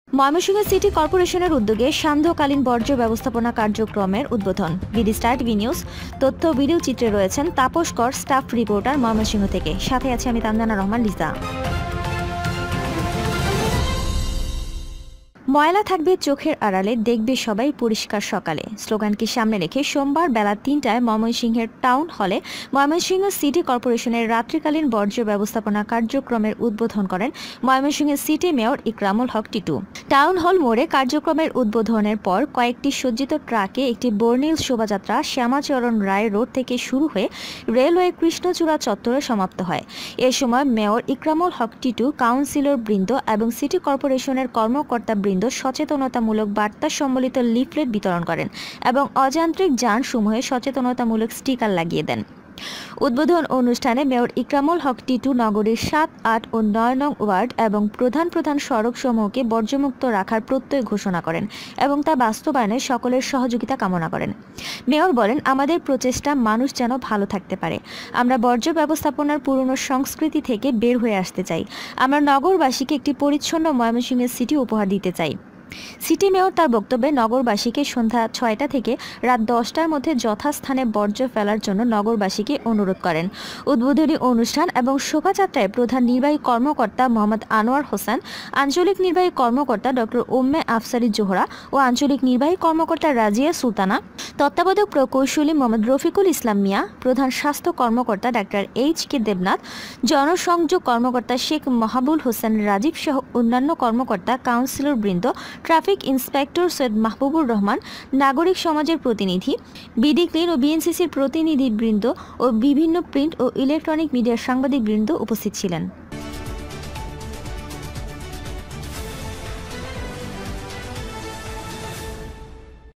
Mymensingh city কর্পোরেশনের উদ্যোগে সান্ধ্যকালীন বর্জ্য ব্যবস্থাপনা কার্যক্রমের উদ্বোধন। বিডি স্টার টিভি নিউজ তথ্য ভিডিও চিত্রে রয়েছেন তাপস কর, স্টাফ রিপোর্টার ময়মনসিংহ থেকে। সাথে আছে আমি তানজানা রহমান লিজা। ময়লা থাকবে চোখের আড়ালে, দেখবে সবাই পরিষ্কার সকালে স্লোগানকে সামনে রেখে সোমবার বেলা ৩টায় ময়মনসিংহের টাউন হলে ময়মনসিংহ সিটি কর্পোরেশনের রাত্রিকালীন বর্জ্য ব্যবস্থাপনা কার্যক্রমের উদ্বোধন করেন Mymensingh city mayor Ikramul Haq Titu. Town hall মোড়ে কার্যক্রমের উদ্বোধনের পর কয়েকটি সজ্জিত ট্রাকে একটি বর্ণিল শোভাযাত্রা শ্যামাচরণ রায় রোড থেকে শুরু হয়ে রেলওয়ে কৃষ্ণচূড়া চত্বরে সমাপ্ত হয়। এ সময় মেয়র ইকরামুল হক টিটু, কাউন্সিলর বৃন্দ এবং সিটি কর্পোরেশনের কর্মকর্তা বৃন্দ সচেতনতামূলক বার্তা সম্বলিত লিফলেট বিতরণ করেন এবং অযান্ত্রিক যানসমূহে সচেতনতামূলক স্টিকার লাগিয়ে দেন। উদ্বোধন অনুষ্ঠানে মেয়র ইকরামুল হক টিটু নগরীর ৭, ৮ ও ৯ নং ওয়ার্ড এবং প্রধান প্রধান সড়কসমূহকে বর্জ্যমুক্ত রাখার প্রত্যয় ঘোষণা করেন এবং তা বাস্তবায়নে সকলের সহযোগিতা কামনা করেন। মেয়র বলেন, আমাদের প্রচেষ্টা মানুষ যেন ভালো থাকতে পারে। আমরা বর্জ্য ব্যবস্থাপনার পুরনো সংস্কৃতি থেকে বের হয়ে আসতে চাই। আমরা নগরবাসীকে একটি পরিচ্ছন্ন ময়মনসিংহের সিটি উপহার দিতে চাই। সিটি মেয়র তার বক্তব্যে নগরবাসীকে সন্ধ্যা ৬টা থেকে রাত ১০টার মধ্যে যথাস্থানে বর্জ্য ফেলার জন্য নগরবাসীকে অনুরোধ করেন। উদ্বোধনী অনুষ্ঠান এবং শোভাযাত্রায় প্রধান নির্বাহী কর্মকর্তা মোহাম্মদ আনোয়ার হোসেন, আঞ্চলিক নির্বাহী কর্মকর্তা ডক্টর উম্মে আফসারি জোহরা ও আঞ্চলিক নির্বাহী কর্মকর্তা রাজিয়া সুলতানা, তত্ত্বাবধায়ক প্রকৌশলী মোহাম্মদ রফিকুল ইসলাম মিয়া, প্রধান স্বাস্থ্য কর্মকর্তা ডাক্তার এইচ.কে দেবনাথ, জনসংযোগ কর্মকর্তা শেখ মাহবুল হোসেন রাজীব সহ অন্যান্য কর্মকর্তা, কাউন্সিলর বৃন্দ, ট্রাফিক ইন্সপেক্টর সৈয়দ মাহবুবুর রহমান, নাগরিক সমাজের প্রতিনিধি, বিডি ক্লিন ও বিএনসিসির প্রতিনিধিবৃন্দ ও বিভিন্ন প্রিন্ট ও ইলেকট্রনিক মিডিয়ার সাংবাদিকবৃন্দ উপস্থিত ছিলেন।